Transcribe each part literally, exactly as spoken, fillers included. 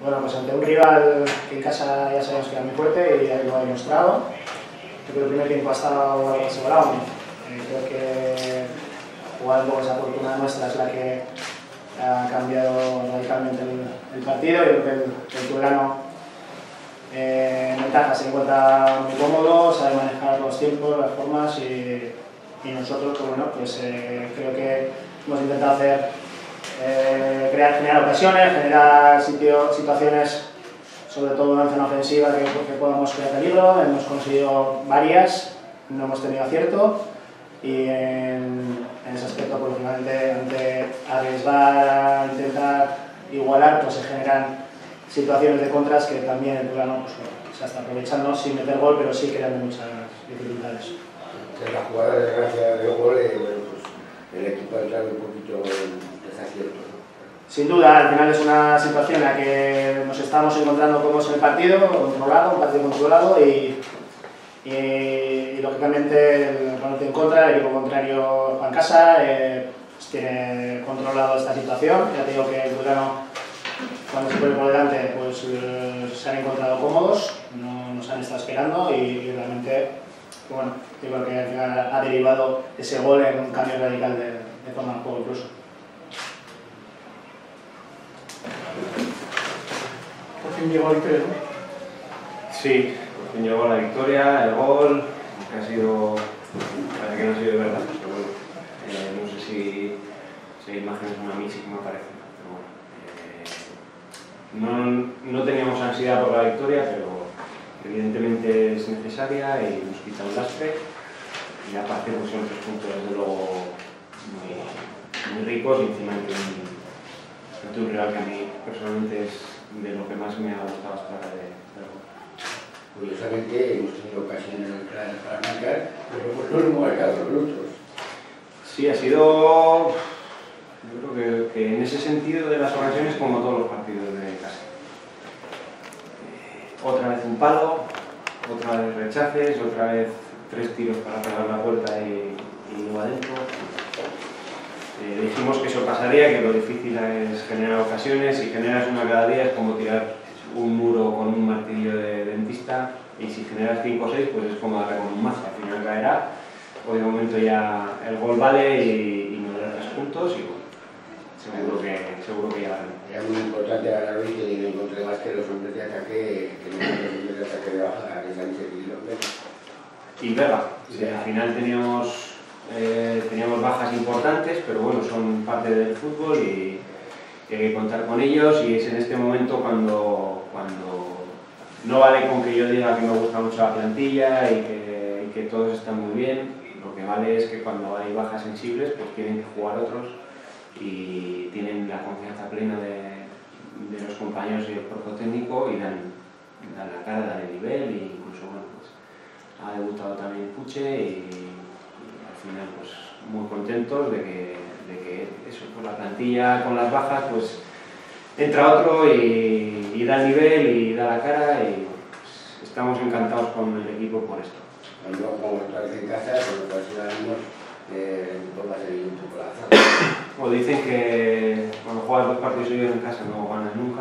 Bueno, pues ante un rival que en casa ya sabemos que era muy fuerte y lo ha demostrado. Creo que el primer tiempo ha estado algo asegurado. Eh, creo que jugar un poco esa fortuna nuestra es la que ha cambiado radicalmente el, el partido. Yo creo que el, el Tudelano eh, en ventaja se encuentra muy cómodo, sabe manejar los tiempos, las formas y, y nosotros, pues bueno, pues eh, creo que hemos intentado hacer eh, crear, generar ocasiones, generar sitio, situaciones, sobre todo en zona ofensiva que, que podamos crear peligro. Hemos conseguido varias, no hemos tenido acierto y en, en ese aspecto, pues, lógicamente, ante arriesgar a intentar igualar, pues se generan situaciones de contras que también el Tudelano pues, bueno, se está aprovechando sin meter gol, pero sí creando muchas dificultades. En la jugada de gracia de gol, eh, bueno, pues, el equipo ha entrado un poquito en desacierto, ¿no? Sin duda, al final es una situación en la que nos estamos encontrando cómodos en el partido, controlado, un partido controlado y, y, y lógicamente el oponente en contra, el equipo contrario en casa, eh, pues tiene controlado esta situación. Ya te digo que el Tudelano, cuando se pone por delante, pues eh, se han encontrado cómodos, no nos han estado esperando y, y realmente, bueno, yo creo que al final ha derivado ese gol en un cambio radical de, de forma de juego incluso. Por fin llegó la victoria, ¿no? Sí, por fin llegó la victoria, el gol, que ha sido, parece que no ha sido de verdad, pero bueno, eh, no sé si, si hay imágenes, a mí sí que me parece, pero bueno, eh, no, no teníamos ansiedad por la victoria, pero evidentemente es necesaria y nos quita un lastre, y aparte pues son tres puntos desde luego muy, muy ricos y encima de un, ante un rival que a mí personalmente es de lo que más me ha gustado hasta ahora de, de Curiosamente hemos tenido ocasiones claras para marcar, pero pues no hemos marcado nosotros. Sí, ha sido, yo creo que, que en ese sentido de las ocasiones como todos los partidos de casa. Eh, otra vez un palo, otra vez rechaces, otra vez tres tiros para pegar la puerta y, y luego adentro. Eh, dijimos que eso pasaría, que lo difícil es generar ocasiones. Si generas una cada día es como tirar un muro con un martillo de dentista, y si generas cinco o seis pues es como darle con un mazo, al final caerá. Hoy de momento ya el gol vale y, y nos da tres puntos y bueno, seguro que, seguro que ya vale. Era muy importante ganar hoy y no encontré más que los hombres de ataque, que no los hombres de ataque de baja, que están seguidos. Y Vega, sí, al final teníamos Eh, teníamos bajas importantes, pero bueno, son parte del fútbol y, y hay que contar con ellos, y es en este momento cuando, cuando no vale con que yo diga que me gusta mucho la plantilla y que, y que todos están muy bien. Lo que vale es que cuando hay bajas sensibles pues tienen que jugar otros y tienen la confianza plena de, de los compañeros y el cuerpo técnico y dan, dan la cara, dan el nivel, e incluso bueno, pues, ha debutado también Puche y al final pues muy contentos de que, de que eso, pues la plantilla con las bajas pues entra otro y, y da el nivel y da la cara y pues, estamos encantados con el equipo por esto. Cuando vamos otra vez en casa, con lo cual si ganamos, eh, pues va a ser un poco la zona. O dicen que cuando juegas dos partidos seguidos en casa no ganas nunca.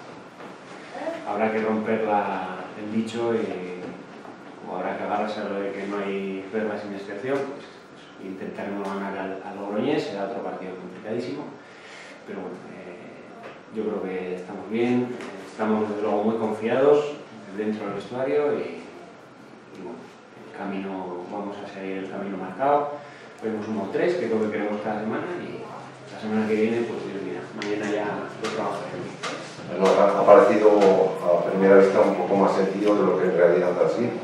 Habrá que romper la, el dicho y o habrá que agarrarse a lo de que no hay reglas sin excepción. Pues, intentaremos ganar al, al Logroñés, será otro partido complicadísimo, pero bueno, eh, yo creo que estamos bien, eh, estamos desde luego muy confiados dentro del vestuario y, y bueno, el camino, vamos a seguir el camino marcado. Hemos uno tres, que es lo que queremos cada semana, y la semana que viene, pues Dios mira, mañana ya lo trabajaremos. Bueno, ha parecido a primera vista un poco más sentido de lo que en realidad ha sido.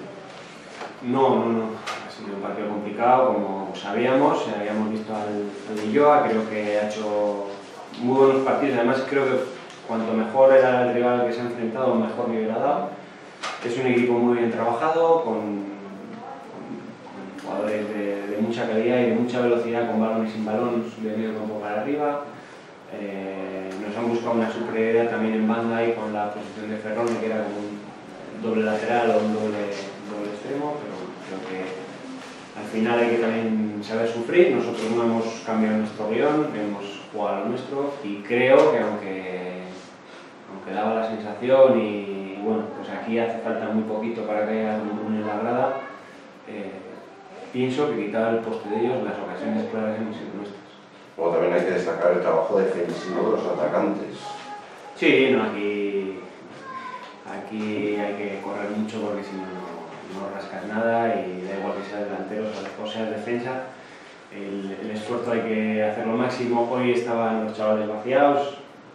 No, no, no. Ha sido un partido complicado, como sabíamos, habíamos visto al, al Ulloa, creo que ha hecho muy buenos partidos, además creo que cuanto mejor era el rival que se ha enfrentado, mejor nivel ha dado. Es un equipo muy bien trabajado, con, con, con jugadores de, de mucha calidad y de mucha velocidad, con balón y sin balón, de medio campo para arriba. Eh, nos han buscado una superioridad también en banda y con la posición de Ferrone, que era como un doble lateral o un doble, doble extremo, pero creo que al final hay que también saber sufrir. Nosotros no hemos cambiado nuestro guión, hemos jugado lo nuestro y creo que aunque, aunque daba la motivación y, bueno, pues aquí hace falta muy poquito para que haya un en la grada. Eh, pienso que quitaba el poste de ellos, las ocasiones claras hemos sido nuestras. Luego también hay que destacar el trabajo defensivo de los atacantes. Sí, no, aquí, aquí hay que correr mucho porque si no, no rascas nada y da igual que sea delantero o sea defensa. El, el esfuerzo hay que hacer lo máximo. Hoy estaban los chavales vaciados.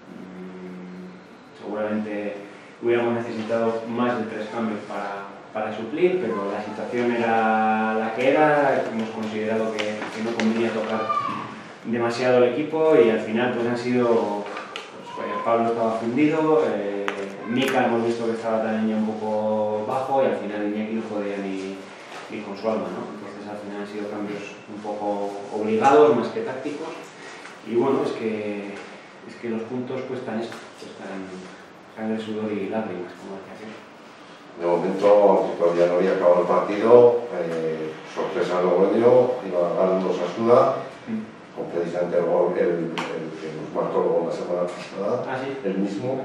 Mm, seguramente hubiéramos necesitado más de tres cambios para, para suplir, pero la situación era la que era. Hemos considerado que, que no convenía tocar demasiado el equipo y al final pues han sido... Pues, Pablo estaba fundido, eh, Mika hemos visto que estaba también ya un poco bajo y al final Iñaki no podía ni, ni con su alma, ¿no? Entonces al final han sido cambios un poco obligados más que tácticos y bueno, es que, es que los puntos cuestan esto, cuestan sangre, sudor y lágrimas, como decía aquel. De momento, aunque todavía no había acabado el partido, eh, sorpresa en Logroño, iba ganando Osasuna, mm. con precisamente el gol, el, el que nos marcó luego la semana pasada, ah, ¿sí? el mismo,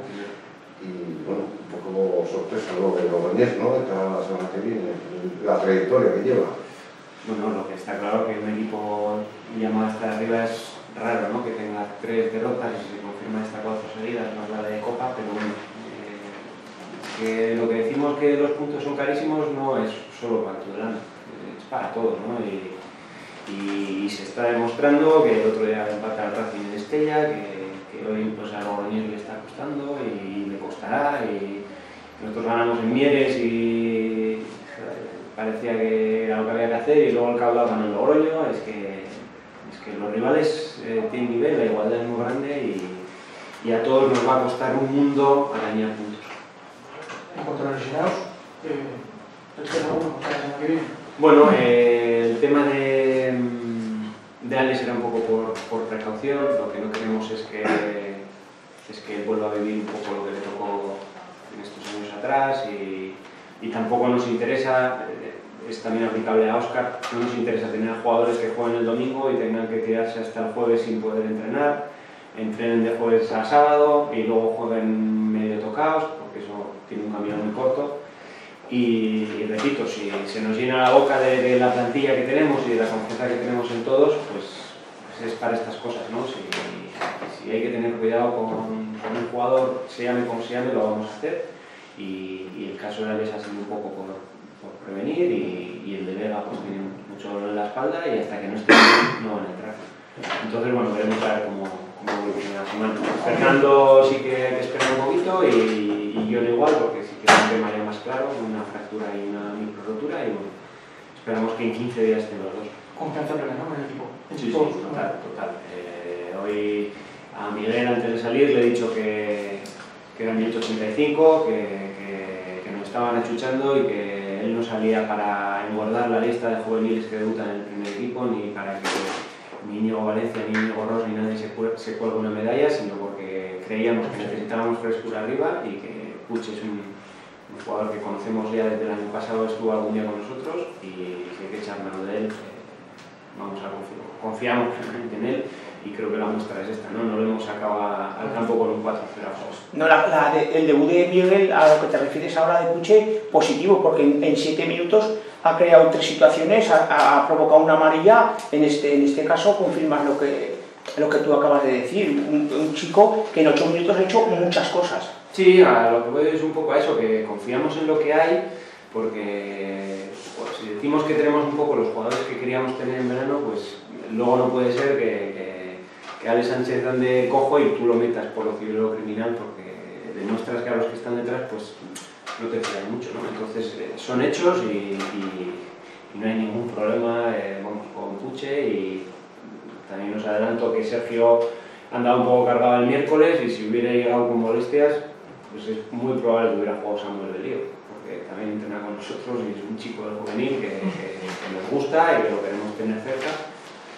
y bueno, un poco sorpresa luego de Logroñés, ¿no? De cada la semana que viene, la trayectoria que lleva. Bueno, lo que está claro que un equipo llamado hasta arriba es raro, ¿no? Que tenga tres derrotas y se confirma esta cuatro seguidas, más la de Copa, pero bueno, eh, que lo que decimos que los puntos son carísimos no es solo para Tudelano, es para todos, ¿no? Y, Y, y se está demostrando que el otro día empata al Racing en Estella, que, que hoy pues, a Logroñés le está costando y le costará. Y nosotros ganamos en Mieres y joder, parecía que era lo que había que hacer y luego el Caudal ganó en Logroño. Es que, es que los rivales eh, tienen nivel, la igualdad es muy grande y, y a todos nos va a costar un mundo arañar puntos. En cuanto a los lesionados, eh, ¿te queda uno para la semana que viene? Bueno, eh, el tema de, de Alex era un poco por, por precaución. Lo que no queremos es que, es que él vuelva a vivir un poco lo que le tocó en estos años atrás y, y tampoco nos interesa, es también aplicable a Óscar, no nos interesa tener jugadores que jueguen el domingo y tengan que tirarse hasta el jueves sin poder entrenar, entrenen de jueves a sábado y luego jueguen medio tocados, porque eso tiene un camino muy corto. Y, y repito, si se nos llena la boca de, de la plantilla que tenemos y de la confianza que tenemos en todos, pues, pues es para estas cosas, ¿no? Si, si hay que tener cuidado con, con un jugador, se llame como se llame, lo vamos a hacer. Y, y el caso de Alex ha sido un poco por, por prevenir y, y el de Vega pues tiene mucho dolor en la espalda y hasta que no esté no van a entrar. Entonces, bueno, veremos a ver cómo, cómo evoluciona la semana. Fernando sí que hay que esperar un poquito y, y yo igual, porque sí que es un tema ya más claro, una fractura y una micro rotura y bueno, esperamos que en quince días estén los dos. Confianza plena, ¿no? En el equipo. En Sí, sí, todos, total, total. Eh, hoy a Miguel antes de salir le he dicho que, que era mil ochenta y cinco, que, que, que nos estaban achuchando y que él no salía para engordar la lista de juveniles que debutan en el primer equipo ni para que ni Íñigo Valencia, ni Íñigo Ros, ni nadie se, se cuelga una medalla, sino porque creíamos que necesitábamos frescura arriba y que Puche es un, un jugador que conocemos ya desde el año pasado, estuvo algún día con nosotros y si hay que echar mano de él, eh, vamos a confiar, confiamos en él y creo que la muestra es esta, ¿no? No lo hemos sacado a, al campo con un cuatro cero. No, la, la de, el debut de Miguel, a lo que te refieres ahora de Puche, positivo, porque en, en siete minutos ha creado tres situaciones, ha, ha provocado una amarilla, en este, en este caso confirmas lo que, lo que tú acabas de decir, un, un chico que en ocho minutos ha hecho muchas cosas. Sí, a lo que voy es un poco a eso, que confiamos en lo que hay, porque pues, si decimos que tenemos un poco los jugadores que queríamos tener en verano, pues luego no puede ser que, que, que Alex Sánchez ande cojo y tú lo metas por lo civil o lo criminal, porque demuestras que a los que están detrás pues no te fían mucho, ¿no? Entonces eh, son hechos y, y, y no hay ningún problema, eh, vamos con Puche y también os adelanto que Sergio andaba un poco cargado el miércoles y si hubiera llegado con molestias pues es muy probable que hubiera jugado Samuel de Lío, porque también entrena con nosotros y es un chico del juvenil que, que, que nos gusta y que lo queremos tener cerca.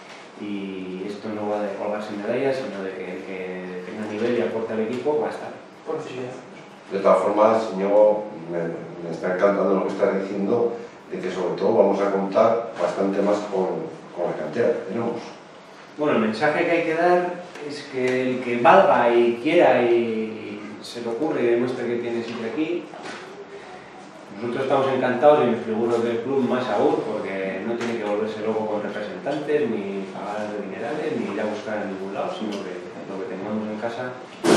Y esto no va de colgarse medallas, sino de que el que tenga nivel y aporte al equipo va a estar. Por necesidad. De todas formas, Íñigo, me, me está encantando lo que estás diciendo, de que sobre todo vamos a contar bastante más con, con la cantera que tenemos. Bueno, el mensaje que hay que dar es que el que valga y quiera y se le ocurre y demuestre que tiene sitio aquí. Nosotros estamos encantados y los figuros del club más aún, porque no tiene que volverse loco con representantes, ni pagar dinerales, ni ir a buscar en ningún lado, sino que lo que tengamos en casa